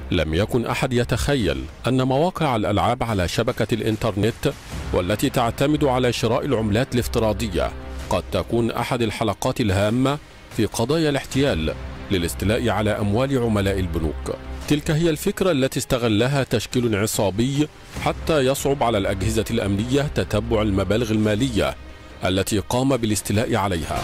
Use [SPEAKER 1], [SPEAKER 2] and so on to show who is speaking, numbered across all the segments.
[SPEAKER 1] لم يكن أحد يتخيل أن مواقع الألعاب على شبكة الإنترنت والتي تعتمد على شراء العملات الافتراضية قد تكون أحد الحلقات الهامة في قضايا الاحتيال للاستيلاء على أموال عملاء البنوك. تلك هي الفكرة التي استغلها تشكيل عصابي حتى يصعب على الأجهزة الأمنية تتبع المبالغ المالية التي قام بالاستيلاء عليها.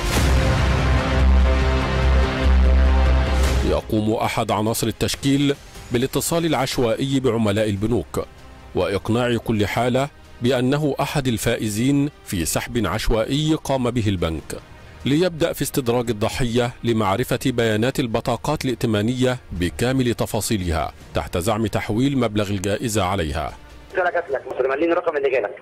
[SPEAKER 1] يقوم أحد عناصر التشكيل بالاتصال العشوائي بعملاء البنوك وإقناع كل حالة بأنه أحد الفائزين في سحب عشوائي قام به البنك، ليبدأ في استدراج الضحية لمعرفة بيانات البطاقات الائتمانية بكامل تفاصيلها تحت زعم تحويل مبلغ الجائزة عليها.
[SPEAKER 2] أنا جات لك مليين الرقم اللي جالك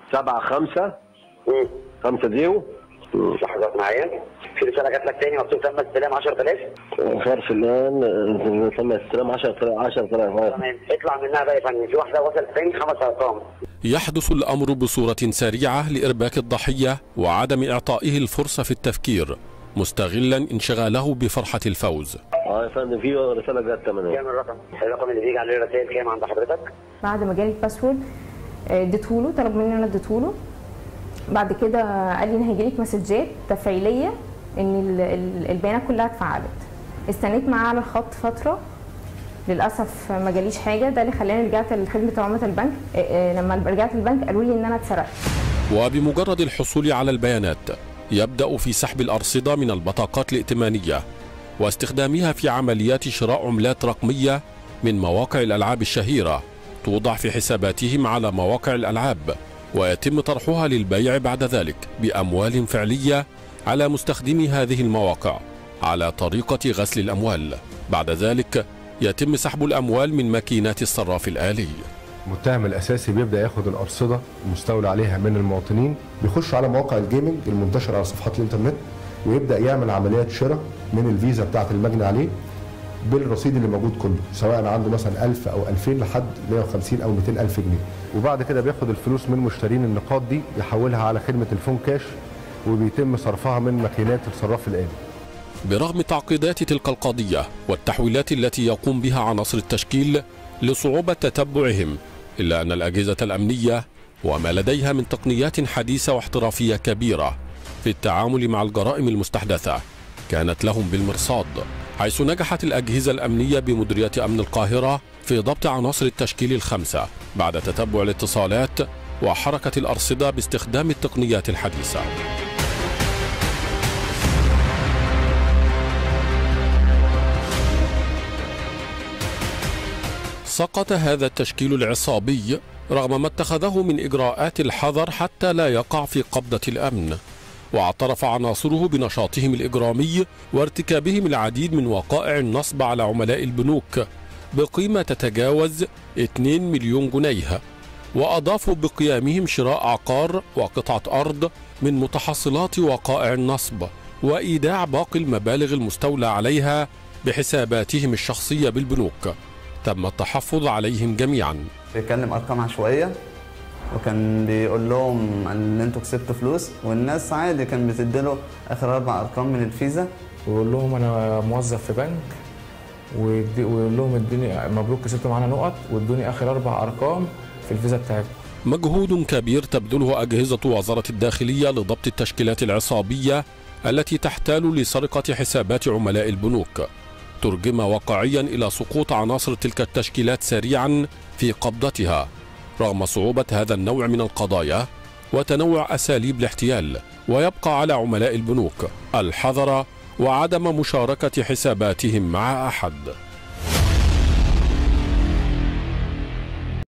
[SPEAKER 3] 7550
[SPEAKER 2] لحظات معايا. في رسالة جات لك تاني مكتوب تم استلام 10,000.
[SPEAKER 3] خير فلان تم استلام 10,000.
[SPEAKER 2] تمام، اطلع منها بقى يا فندم. في واحدة وصلت تاني 5 أرقام.
[SPEAKER 1] يحدث الأمر بصورة سريعة لإرباك الضحية وعدم إعطائه الفرصة في التفكير، مستغلا انشغاله بفرحة الفوز.
[SPEAKER 3] يا فندم في رسالة جات تمام.
[SPEAKER 2] كام الرقم اللي بيجي عليه الرسائل كام عند حضرتك؟
[SPEAKER 4] بعد ما جالي الباسورد اديتهوله، طلب مني انا اديتهوله. بعد كده قال لي ان هيجيلك مسجات تفعيليه ان البيانات كلها اتفعلت. استنيت معاه على الخط فتره، للاسف ما جاليش حاجه. ده اللي خلاني رجعت لخدمه عملاء البنك. لما رجعت البنك قالوا لي ان انا اتسرقت.
[SPEAKER 1] وبمجرد الحصول على البيانات يبدأ في سحب الأرصدة من البطاقات الائتمانية واستخدامها في عمليات شراء عملات رقمية من مواقع الألعاب الشهيرة توضع في حساباتهم على مواقع الألعاب، ويتم طرحها للبيع بعد ذلك بأموال فعلية على مستخدمي هذه المواقع على طريقة غسل الأموال. بعد ذلك يتم سحب الأموال من ماكينات الصراف الآلي.
[SPEAKER 5] المتهم الأساسي بيبدأ ياخد الأرصدة المستولى عليها من المواطنين، بيخش على مواقع الجيمنج المنتشرة على صفحات الإنترنت ويبدأ يعمل عمليات شراء من الفيزا بتاعة المجني عليه بالرصيد اللي موجود كله، سواء عنده مثلا 1000 أو 2000 لحد 150 أو 200 ألف جنيه. وبعد كده بياخد الفلوس من مشترين النقاط دي يحولها على خدمة الفون كاش وبيتم صرفها من ماكينات الصراف الآلي.
[SPEAKER 1] برغم تعقيدات تلك القضية والتحويلات التي يقوم بها عناصر التشكيل لصعوبة تتبعهم، إلا أن الأجهزة الأمنية وما لديها من تقنيات حديثة واحترافية كبيرة في التعامل مع الجرائم المستحدثة كانت لهم بالمرصاد، حيث نجحت الأجهزة الأمنية بمديرية أمن القاهرة في ضبط عناصر التشكيل الخمسة بعد تتبع الاتصالات وحركة الأرصدة باستخدام التقنيات الحديثة. سقط هذا التشكيل العصابي رغم ما اتخذه من إجراءات الحذر حتى لا يقع في قبضة الأمن، واعترف عناصره بنشاطهم الإجرامي وارتكابهم العديد من وقائع النصب على عملاء البنوك بقيمة تتجاوز 2 مليون جنيه، وأضافوا بقيامهم شراء عقار وقطعة أرض من متحصلات وقائع النصب وإيداع باقي المبالغ المستولى عليها بحساباتهم الشخصية بالبنوك. تم التحفظ عليهم جميعا.
[SPEAKER 6] بيتكلم ارقام عشوائيه وكان بيقول لهم ان انتوا كسبتوا فلوس، والناس عادي كان بتديله اخر 4 أرقام من الفيزا
[SPEAKER 7] ويقول لهم انا موظف في بنك، ويقول لهم ادوني مبروك كسبتوا معانا نقط وادوني اخر 4 أرقام في الفيزا بتاعتكم.
[SPEAKER 1] مجهود كبير تبذله أجهزة وزارة الداخلية لضبط التشكيلات العصابية التي تحتال لسرقة حسابات عملاء البنوك ترجم واقعيا إلى سقوط عناصر تلك التشكيلات سريعا في قبضتها رغم صعوبة هذا النوع من القضايا وتنوع أساليب الاحتيال. ويبقى على عملاء البنوك الحذر وعدم مشاركة حساباتهم مع أحد.